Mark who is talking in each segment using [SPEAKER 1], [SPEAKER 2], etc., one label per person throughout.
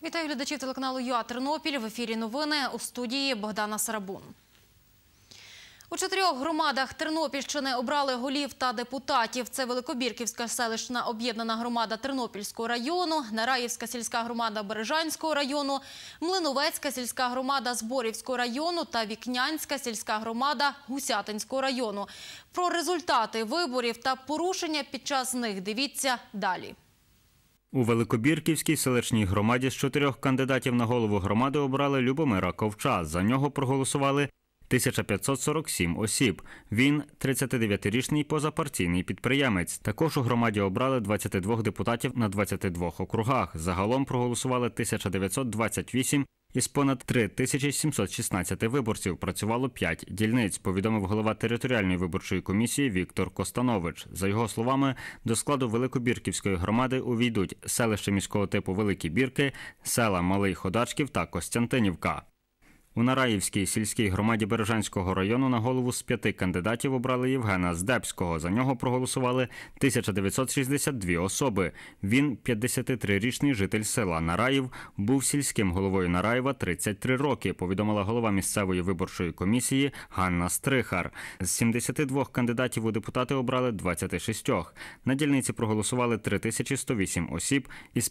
[SPEAKER 1] Вітаю глядачів телеканалу ЮА Тернопіль. В ефірі новини, у студії Богдана Сарабун. У 4 громадах Тернопільщини обрали голів та депутатів. Це Великобірківська селищна об'єднана громада Тернопільського району, Нараївська сільська громада Бережанського району, Млиновецька сільська громада Зборівського району та Вікнянська сільська громада Гусятинського району. Про результати виборів та порушення під час них дивіться далі.
[SPEAKER 2] У Великобірківській селищній громаді з 4 кандидатів на голову громади обрали Любомира Ковча. За нього проголосували 1547 осіб. Він – 39-річний позапартійний підприємець. Також у громаді обрали 22 депутатів на 22 округах. Загалом проголосували 1928 із понад 3716 виборців. Працювало 5 дільниць, повідомив голова територіальної виборчої комісії Віктор Костанович. За його словами, до складу Великобірківської громади увійдуть селище міського типу Великі Бірки, села Малий Ходачків та Костянтинівка. У Нараївській сільській громаді Бережанського району на голову з 5 кандидатів обрали Євгена Здебського. За нього проголосували 1962 особи. Він – 53-річний житель села Нараїв, був сільським головою Нараєва 33 роки, повідомила голова місцевої виборчої комісії Ганна Стрихар. З 72 кандидатів у депутати обрали 26. На дільниці проголосували 3108 осіб із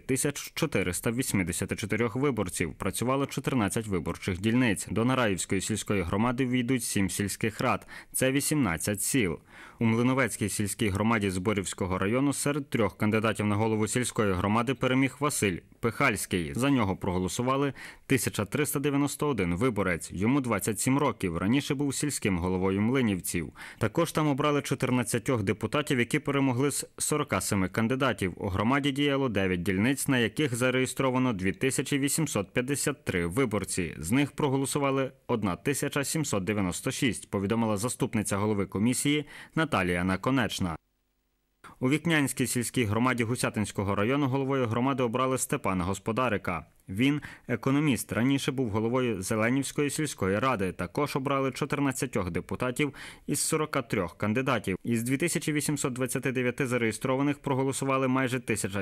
[SPEAKER 2] 5484 виборців. Працювало 14 виборчих дільниць. До Нараївської сільської громади війдуть 7 сільських рад. Це 18 сіл. У Млиновецькій сільській громаді Зборівського району серед 3 кандидатів на голову сільської громади переміг Василь Пихальський. За нього проголосували 1391 виборець. Йому 27 років. Раніше був сільським головою Млинівців. Також там обрали 14 депутатів, які перемогли з 47 кандидатів. У громаді діяло 9 дільниць, на яких зареєстровано 2853 виборці. З них проголосували 1796, повідомила заступниця голови комісії Наталія Наконечна. У Вікнянській сільській громаді Гусятинського району головою громади обрали Степана Господарика. Він – економіст, раніше був головою Зеленівської сільської ради. Також обрали 14 депутатів із 43 кандидатів. Із 2829 зареєстрованих проголосували майже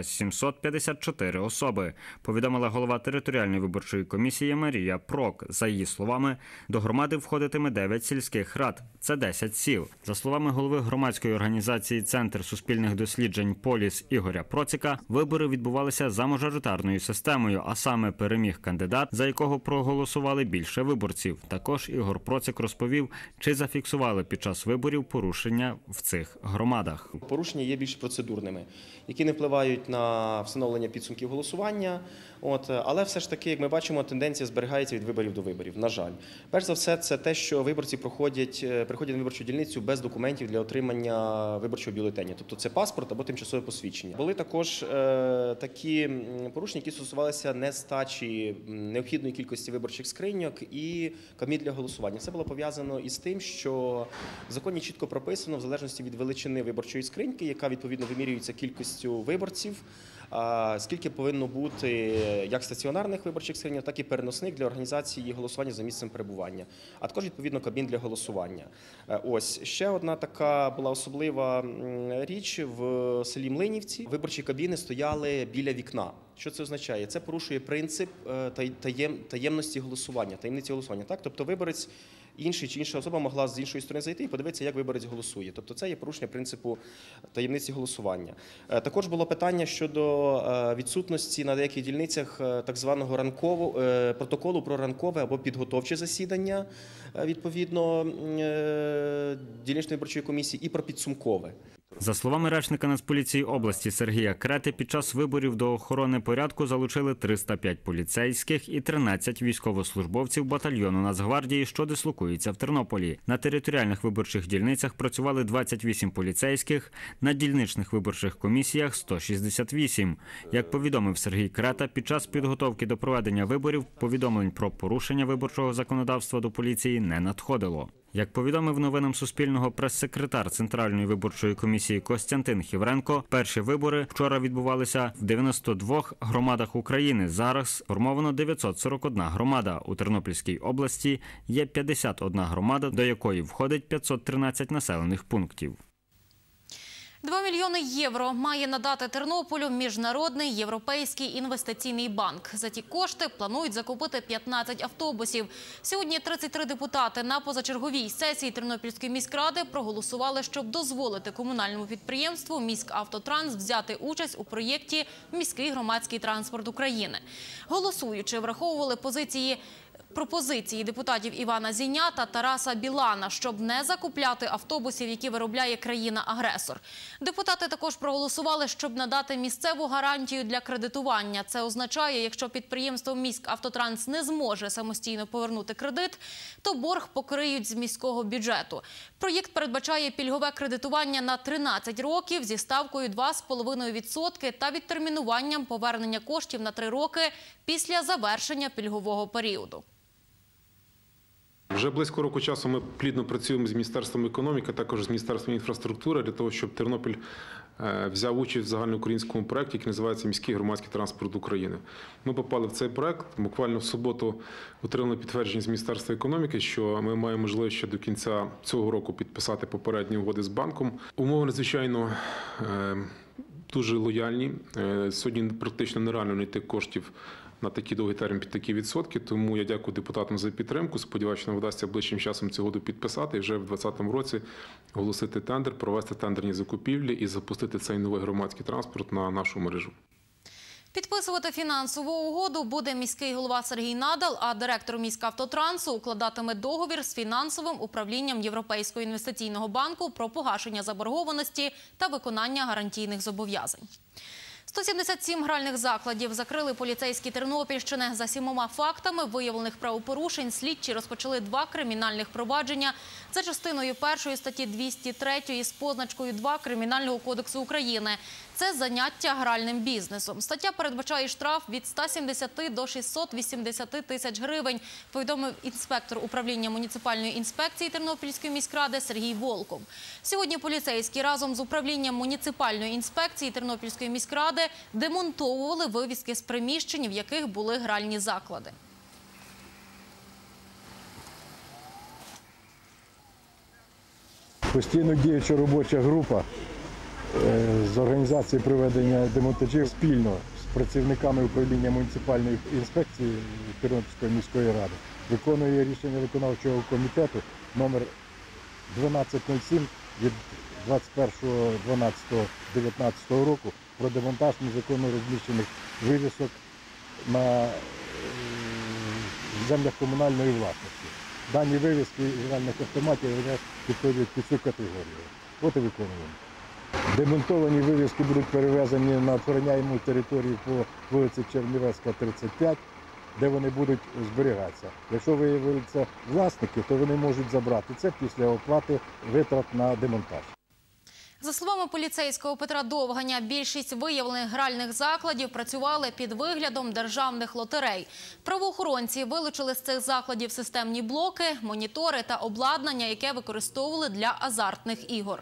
[SPEAKER 2] 1754 особи, повідомила голова територіальної виборчої комісії Марія Прок. За її словами, до громади входитиме 9 сільських рад. Це 10 сіл. За словами голови громадської організації «Центр суспільних досліджень Поліс» Ігоря Процика, вибори відбувалися за мажоритарною системою, а саме переміг кандидат, за якого проголосували більше виборців. Також Ігор Процик розповів, чи зафіксували під час виборів порушення в цих громадах.
[SPEAKER 3] Порушення є більш процедурними, які не впливають на встановлення підсумків голосування. Але все ж таки, як ми бачимо, тенденція зберігається від виборів до виборів, на жаль. Перш за все, це те, що виборці приходять на виборчу дільницю без документів для отримання виборчого бюлетеня. Тобто це паспорт або тимчасове посвідчення. Були також такі порушення, які стосувалися нестачі необхідної кількості виборчих скриньок і кабін для голосування. Це було пов'язано із тим, що в законі чітко прописано, в залежності від величини виборчої скриньки, яка відповідно вимірюється кількістю виборців, скільки повинно бути як стаціонарних виборчих скриньок, так і переносних для організації голосування за місцем перебування, а також відповідно кабін для голосування. Ще одна така була особлива річ в селі Млинівці. Виборчі кабіни стояли біля вікна. Що це означає? Це порушує принцип таємності голосування, таємниці голосування. Тобто виборець інший чи інша особа могла з іншої сторони зайти і подивитися, як виборець голосує. Тобто це є порушення принципу таємниці голосування. Також було питання щодо відсутності на деяких дільницях так званого протоколу про ранкове або підготовче засідання, відповідно, дільничної виборчої комісії і про підсумкове.
[SPEAKER 2] За словами речника Нацполіції області Сергія Крети, під час виборів до охорони порядку залучили 305 поліцейських і 13 військовослужбовців батальйону Нацгвардії, що дислокується в Тернополі. На територіальних виборчих дільницях працювали 28 поліцейських, на дільничних виборчих комісіях – 168. Як повідомив Сергій Крета, під час підготовки до проведення виборів повідомлень про порушення виборчого законодавства до поліції не надходило. Як повідомив новинам Суспільного прес-секретар Центральної виборчої комісії Костянтин Хівренко, перші вибори вчора відбувалися в 92 громадах України. Зараз сформовано 941 громада. У Тернопільській області є 51 громада, до якої входить 513 населених пунктів.
[SPEAKER 1] 2 мільйони євро має надати Тернополю Міжнародний європейський інвестиційний банк. За ті кошти планують закупити 15 автобусів. Сьогодні 33 депутати на позачерговій сесії Тернопільської міськради проголосували, щоб дозволити комунальному підприємству «Міськавтотранс» взяти участь у проєкті «Міський громадський транспорт України». Голосуючи, враховували пропозиції депутатів Івана Зіня та Тараса Білана, щоб не закупляти автобусів, які виробляє країна-агресор. Депутати також проголосували, щоб надати місцеву гарантію для кредитування. Це означає, якщо підприємство «Міськавтотранс» не зможе самостійно повернути кредит, то борг покриють з міського бюджету. Проєкт передбачає пільгове кредитування на 13 років зі ставкою 2,5% та відтермінуванням повернення коштів на 3 роки після завершення пільгового періоду.
[SPEAKER 4] Вже близько року часу ми плідно працюємо з Міністерством економіки, також з Міністерством інфраструктури для того, щоб Тернопіль взяв участь в загальноукраїнському проєкті, який називається «Міський громадський транспорт України». Ми попали в цей проєкт. Буквально в суботу отримали підтвердження з Міністерства економіки, що ми маємо можливість ще до кінця цього року підписати попередні угоди з банком. Умови надзвичайно дуже лояльні. Сьогодні практично нереально знайти коштів на такий довгий термін під такі відсотки. Тому я дякую депутатам за підтримку. Сподіваюся, що нам вдасться ближчим часом цю угоду підписати і вже в 2020 році оголосити тендер, провести тендерні закупівлі і запустити цей новий громадський транспорт на нашу мережу.
[SPEAKER 1] Підписувати фінансову угоду буде міський голова Сергій Надал, а директор «Міськавтотрансу» укладатиме договір з фінансовим управлінням Європейського інвестиційного банку про погашення заборгованості та виконання гарантійних зобов'язань. 177 гральних закладів закрили поліцейські Тернопільщини. За 7 фактами виявлених правопорушень слідчі розпочали 2 кримінальних провадження за частиною 1 статті 203 з позначкою 2 Кримінального кодексу України. Це заняття гральним бізнесом. Стаття передбачає штраф від 170 до 680 тисяч гривень, повідомив інспектор управління муніципальної інспекції Тернопільської міськради Сергій Волков. Сьогодні поліцейські разом з управлінням муніципальної інспекції Тернопільської міськради демонтовували вивіски з приміщень, в яких були гральні заклади.
[SPEAKER 5] Постійно діюча робоча група з організації проведення демонтажів спільно з працівниками управління муніципальної інспекції Тернопільської міської ради виконує рішення виконавчого комітету номер 1207 від 21.12.19 року про демонтаж незаконно розміщених вивісок на землях комунальної власності. Дані вивіски гральних автоматів підходять під цю категорію. От і виконуємо. Демонтовані вивіски будуть перевезені на охороняєму територію по вулиці Чернівецька, 35, де вони будуть зберігатися. Якщо виявляться власники, то вони можуть забрати це після оплати витрат на демонтаж.
[SPEAKER 1] За словами поліцейського Петра Довганя, більшість виявлених гральних закладів працювали під виглядом державних лотерей. Правоохоронці вилучили з цих закладів системні блоки, монітори та обладнання, яке використовували для азартних ігор.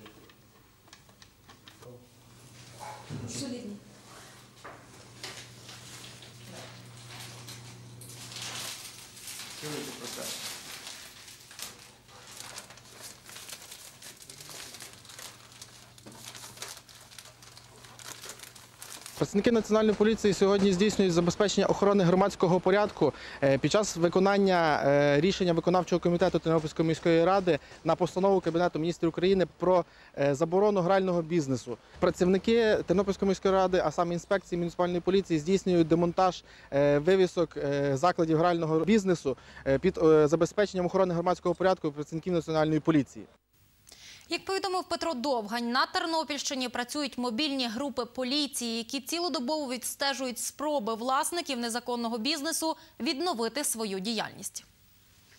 [SPEAKER 6] Працівники Національної поліції сьогодні здійснюють забезпечення охорони громадського порядку під час виконання рішення виконавчого комітету Тернопільської міської ради на постанову Кабінету міністрів України про заборону грального бізнесу. Працівники Тернопільської міської ради, а саме інспекції муніципальної поліції, здійснюють демонтаж вивісок закладів грального бізнесу під забезпеченням охорони громадського порядку працівників Національної поліції.
[SPEAKER 1] Як повідомив Петро Довгань, на Тернопільщині працюють мобільні групи поліції, які цілодобово відстежують спроби власників незаконного бізнесу відновити свою діяльність.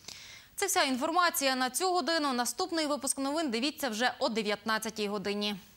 [SPEAKER 1] Це вся інформація на цю годину. Наступний випуск новин дивіться вже о 19-й годині.